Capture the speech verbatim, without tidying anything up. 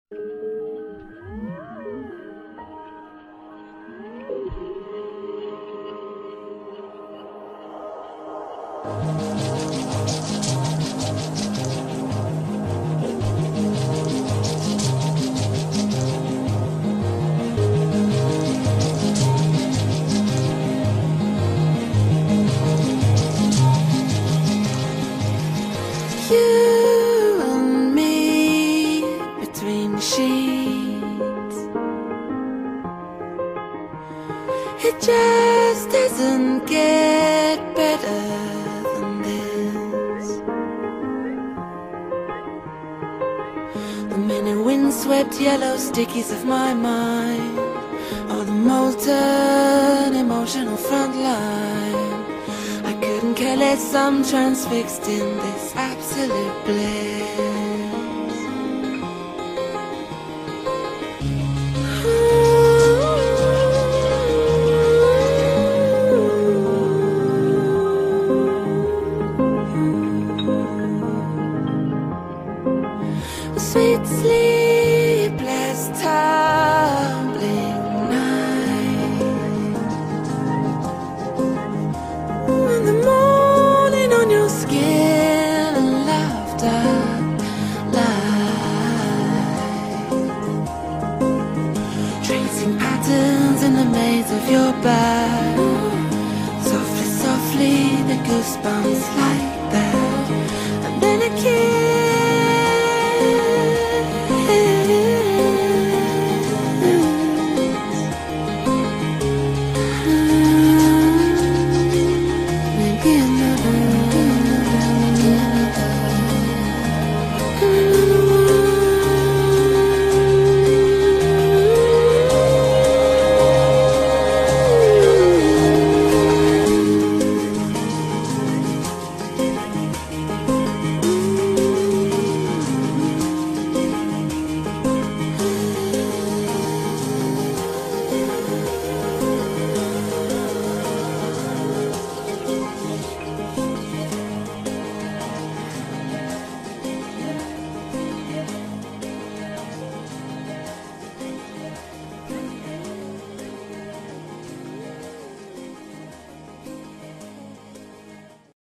You and me between the sheets. It just doesn't get better than this. The many windswept yellow stickies of my mind are the molten emotional front line. I couldn't care less, I'm transfixed in this absolute bliss. Sweet sleepless time.